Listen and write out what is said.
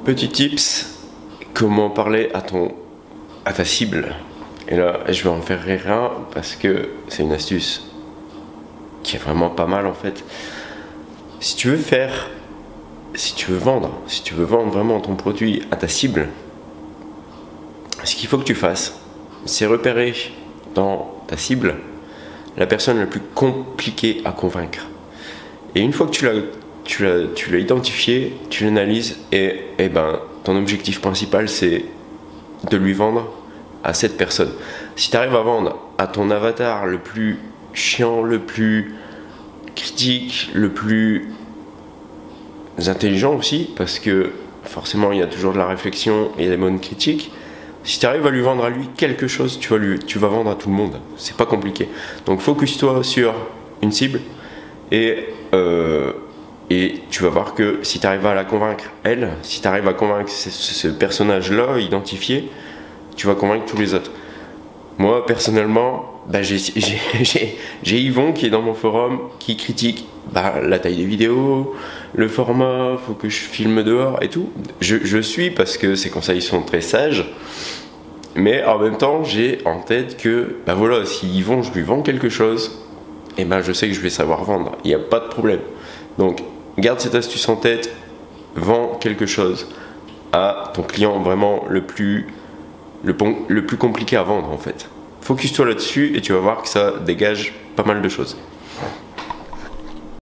Petit tips, comment parler à ta cible. Et là, je vais en faire rire un parce que c'est une astuce qui est vraiment pas mal en fait. Si tu veux vendre vraiment ton produit à ta cible, ce qu'il faut que tu fasses, c'est repérer dans ta cible la personne la plus compliquée à convaincre. Et une fois que tu l'as identifié, tu l'analyses et ben, ton objectif principal c'est de lui vendre à cette personne. Si tu arrives à vendre à ton avatar le plus chiant, le plus critique, le plus intelligent aussi, parce que forcément il y a toujours de la réflexion et des bonnes critiques. Si tu arrives à lui vendre à lui quelque chose, tu vas vendre à tout le monde. C'est pas compliqué. Donc focus-toi sur une cible et tu vas voir que si tu arrives à la convaincre elle, si tu arrives à convaincre ce personnage-là identifié, tu vas convaincre tous les autres. Moi personnellement, bah, j'ai Yvon qui est dans mon forum qui critique la taille des vidéos, le format, faut que je filme dehors et tout. Je suis parce que ses conseils sont très sages, mais en même temps j'ai en tête que bah voilà, si Yvon je lui vends quelque chose, et ben je sais que je vais savoir vendre, il n'y a pas de problème. Donc garde cette astuce en tête, vends quelque chose à ton client vraiment le plus compliqué à vendre en fait. Focus-toi là-dessus et tu vas voir que ça dégage pas mal de choses.